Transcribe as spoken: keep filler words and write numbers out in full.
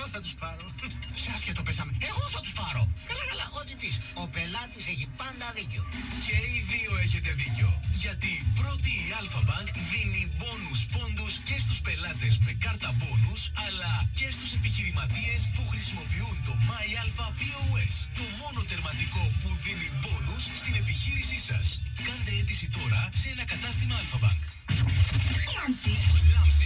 θα τους πάρω. Σε άσχετο πέσαμε. Εγώ θα τους πάρω. Καλά, καλά, ό,τι πεις. Ο πελάτης έχει πάντα δίκιο. Και οι δύο έχετε δίκιο. Γιατί πρώτη η Αλφα-Bank δίνει μπόνους πόντους και στους πελάτες με κάρτα μπόνους, αλλά και στους επιχειρηματίες που χρησιμοποιούν το MyAlpha πι ο ες. Το μόνο τερματικό που δίνει μπόνους στην επιχείρησή σας. Κάντε αίτηση τώρα σε ένα κατάστημα Αλφα-Bank. Λάμψη.